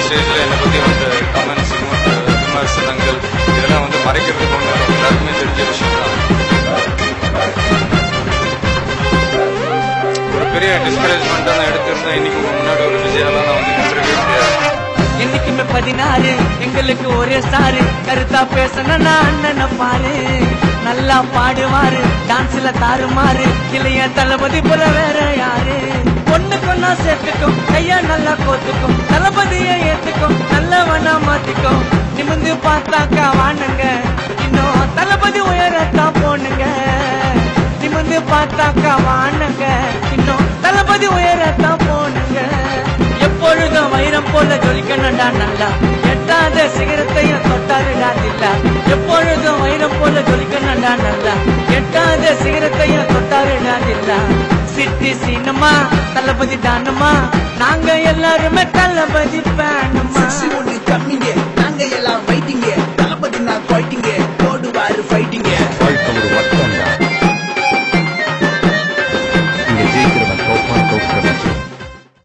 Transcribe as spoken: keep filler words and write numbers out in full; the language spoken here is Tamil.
ஸ்டேஜில் என்னை பற்றி வந்து கமெண்ட்ஸ் விமர்சனங்கள் இதெல்லாம் வந்து மறைக்கிறதுக்கு ஒன்று எல்லாருக்குமே தெரிஞ்ச விஷயம் தான். ஒரு பெரிய டிஸ்கரேஜ்மெண்ட்டாக நான் எடுத்திருந்தேன். இன்னைக்கு உங்க முன்னாடி ஒரு விஜயாலாம் நான் வந்து நின்றுக்கவே முடியாது. என்னைக்குமே பதினாறு எங்களுக்கு ஒரே ஸ்டாரு. கருத்தா பேசணும் அண்ணனை பாரு, நல்லா பாடுவாரு, டான்ஸ்ல தாறுமாறு, இளைய தளபதி போல வேற யாரு. பொண்ணு கொன்னா சேர்த்துக்கும், கையா நல்லா கோத்துக்கும், தளபதியை ஏத்துக்கும், நல்லவனா மாத்திக்கும். நிமிந்து பார்த்தாக்கா வானுங்க, இன்னும் தளபதி உயரத்தான் போனுங்க. நிமிந்து பார்த்தாக்கா வானுங்க, இன்னும் தளபதி உயரத்தான் போனுங்க. எப்பொழுதும் வைரம் போல ஜொலிக்கணும்டா நல்லா, எட்டாத சிகரத்தையும் தொட்டாருடா தில்லா. எப்பொழுதும் வைரம் போல ஜொலிக்கணும்டா நல்லா, எட்டாத சிகரத்தையும் தொட்டாருடா தில்லா. சிட்டி சீனமா தளபதி தானமா, நாங்க எல்லாருமே தளபதி ஃபேன்.